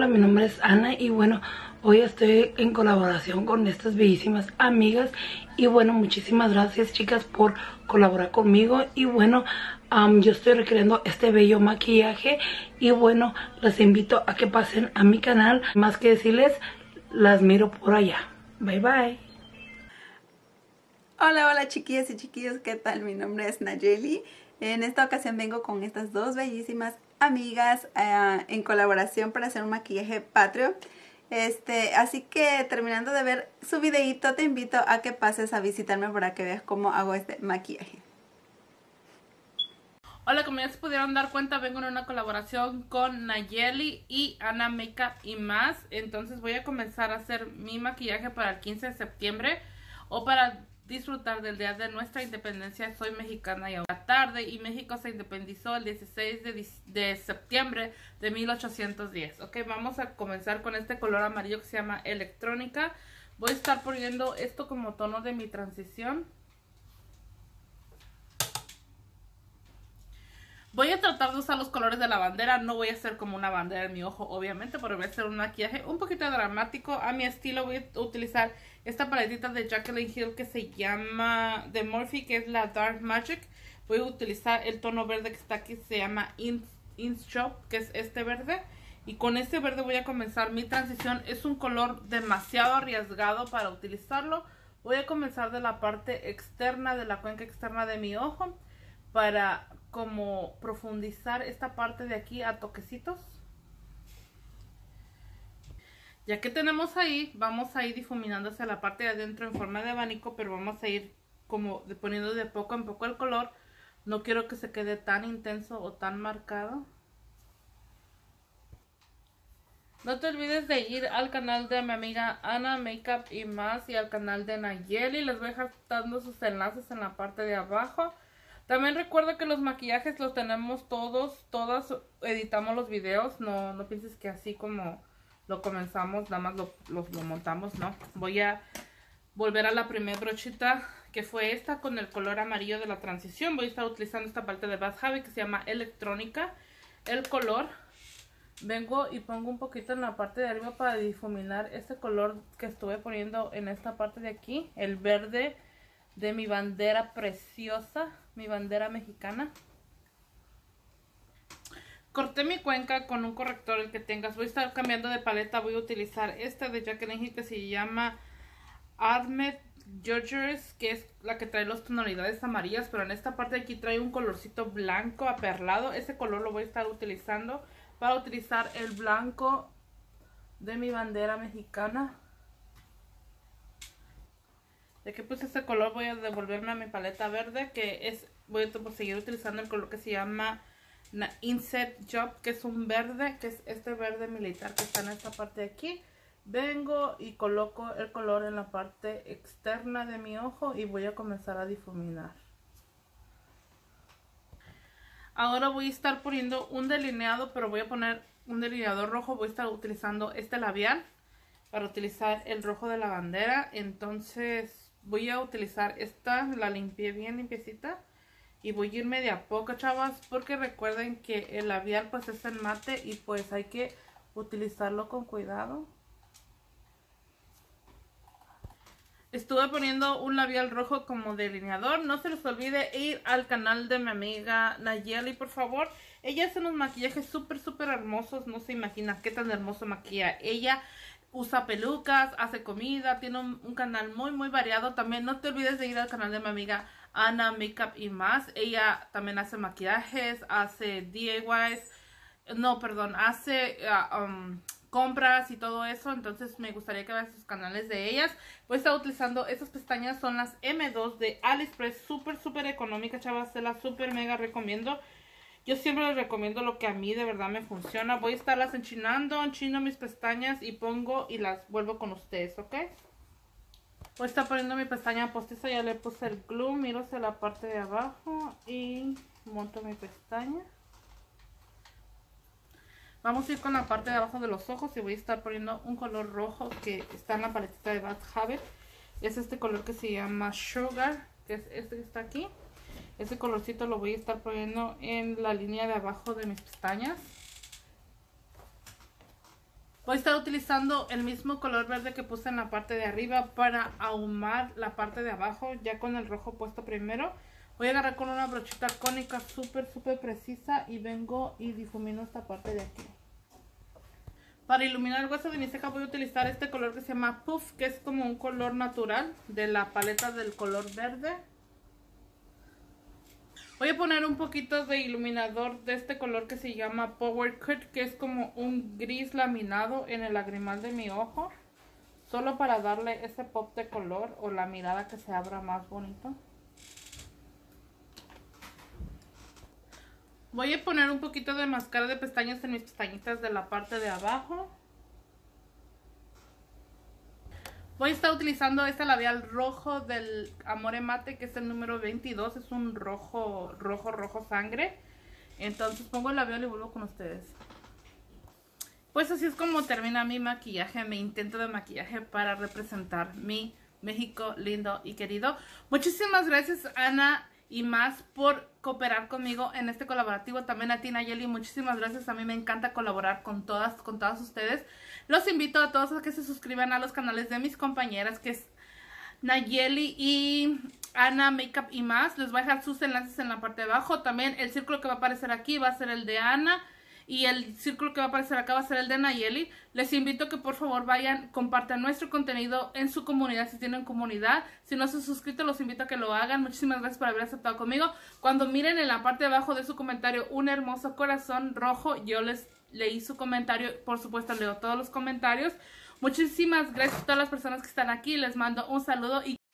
Hola, mi nombre es Ana y bueno, hoy estoy en colaboración con estas bellísimas amigas y bueno, muchísimas gracias chicas por colaborar conmigo y bueno, yo estoy recreando este bello maquillaje y bueno, las invito a que pasen a mi canal. Más que decirles, las miro por allá. Bye bye. Hola, hola chiquillas y chiquillos, ¿qué tal? Mi nombre es Nayeli. En esta ocasión vengo con estas dos bellísimas amigas en colaboración para hacer un maquillaje patrio. Así que terminando de ver su videito, te invito a que pases a visitarme para que veas cómo hago este maquillaje. Hola, como ya se pudieron dar cuenta, vengo en una colaboración con Nayeli y Ana Makeup y más. Entonces voy a comenzar a hacer mi maquillaje para el 15 de septiembre o para disfrutar del día de nuestra independencia. Soy mexicana y ahora tarde y México se independizó el 16 de septiembre de 1810. Ok, vamos a comenzar con este color amarillo que se llama Electrónica. Voy a estar poniendo esto como tono de mi transición. Voy a tratar de usar los colores de la bandera. No voy a hacer como una bandera en mi ojo, obviamente, pero voy a hacer un maquillaje un poquito dramático a mi estilo. Voy a utilizar esta paletita de Jaclyn Hill que se llama de Morphe, que es la Dark Magic. Voy a utilizar el tono verde que está aquí, se llama Ins Shop, que es este verde. Y con este verde voy a comenzar mi transición. Es un color demasiado arriesgado para utilizarlo. Voy a comenzar de la parte externa, de la cuenca externa de mi ojo, para como profundizar esta parte de aquí a toquecitos. Ya que tenemos ahí, vamos a ir difuminando hacia la parte de adentro en forma de abanico, pero vamos a ir como poniendo de poco en poco el color. No quiero que se quede tan intenso o tan marcado. No te olvides de ir al canal de mi amiga Ana Makeup y más y al canal de Nayeli. Les voy a dejar dando sus enlaces en la parte de abajo. También recuerda que los maquillajes los tenemos todas editamos los videos. No pienses que así como lo comenzamos, nada más lo montamos, no. Voy a volver a la primera brochita, que fue esta con el color amarillo de la transición. Voy a estar utilizando esta paleta de Bath Haven que se llama Electrónica. El color, vengo y pongo un poquito en la parte de arriba para difuminar este color que estuve poniendo en esta parte de aquí. El verde de mi bandera preciosa, mi bandera mexicana. Corté mi cuenca con un corrector el que tengas. Voy a estar cambiando de paleta. Voy a utilizar esta de Jaclyn Hill que se llama Armed Georges, que es la que trae las tonalidades amarillas, pero en esta parte de aquí trae un colorcito blanco aperlado. Ese color lo voy a estar utilizando para utilizar el blanco de mi bandera mexicana. Ya que puse este color, voy a devolverme a mi paleta verde, que es, voy a seguir utilizando el color que se llama Inset Job, que es un verde, que es este verde militar que está en esta parte de aquí. Vengo y coloco el color en la parte externa de mi ojo y voy a comenzar a difuminar. Ahora voy a estar poniendo un delineado, pero voy a poner un delineador rojo. Voy a estar utilizando este labial para utilizar el rojo de la bandera. Entonces voy a utilizar esta, la limpié bien limpiecita. Y voy a irme de a poco, chavas, porque recuerden que el labial pues es en mate y pues hay que utilizarlo con cuidado. Estuve poniendo un labial rojo como delineador. No se les olvide ir al canal de mi amiga Nayeli, por favor. Ella hace unos maquillajes súper hermosos. No se imagina qué tan hermoso maquilla. Ella usa pelucas, hace comida, tiene un canal muy variado. También no te olvides de ir al canal de mi amiga Ana Makeup y más. Ella también hace maquillajes, hace DIYs. No, perdón, hace compras y todo eso. Entonces me gustaría que veas sus canales de ellas. Voy a estar utilizando estas pestañas, son las M2 de AliExpress. Súper económicas, chavas. Se las súper mega recomiendo. Yo siempre les recomiendo lo que a mí de verdad me funciona. Voy a estarlas enchino mis pestañas y pongo y las vuelvo con ustedes, ¿ok? Voy a estar poniendo mi pestaña postiza. Ya le puse el glue, miro hacia la parte de abajo y monto mi pestaña. Vamos a ir con la parte de abajo de los ojos y voy a estar poniendo un color rojo que está en la paletita de Bath Haven. Es este color que se llama Sugar, que es este que está aquí. Ese colorcito lo voy a estar poniendo en la línea de abajo de mis pestañas. Voy a estar utilizando el mismo color verde que puse en la parte de arriba para ahumar la parte de abajo, ya con el rojo puesto primero. Voy a agarrar con una brochita cónica súper precisa y vengo y difumino esta parte de aquí. Para iluminar el hueso de mi ceja voy a utilizar este color que se llama Puff, que es como un color natural de la paleta del color verde. Voy a poner un poquito de iluminador de este color que se llama Power Cut, que es como un gris laminado en el lagrimal de mi ojo. Solo para darle ese pop de color o la mirada que se abra más bonito. Voy a poner un poquito de máscara de pestañas en mis pestañitas de la parte de abajo. Voy a estar utilizando este labial rojo del Amore Mate, que es el número 22. Es un rojo sangre. Entonces pongo el labial y vuelvo con ustedes. Pues así es como termina mi maquillaje, mi intento de maquillaje para representar mi México lindo y querido. Muchísimas gracias, Ana y más, por cooperar conmigo en este colaborativo. También a ti, Nayeli, muchísimas gracias. A mí me encanta colaborar con todas ustedes. Los invito a todos a que se suscriban a los canales de mis compañeras, que es Nayeli y Ana Makeup y más. Les voy a dejar sus enlaces en la parte de abajo. También el círculo que va a aparecer aquí va a ser el de Ana. Y el círculo que va a aparecer acá va a ser el de Nayeli. Les invito a que por favor vayan, compartan nuestro contenido en su comunidad si tienen comunidad. Si no se han suscrito, los invito a que lo hagan. Muchísimas gracias por haber aceptado conmigo. Cuando miren en la parte de abajo de su comentario un hermoso corazón rojo, yo les leí su comentario. Por supuesto, leo todos los comentarios. Muchísimas gracias a todas las personas que están aquí. Les mando un saludo y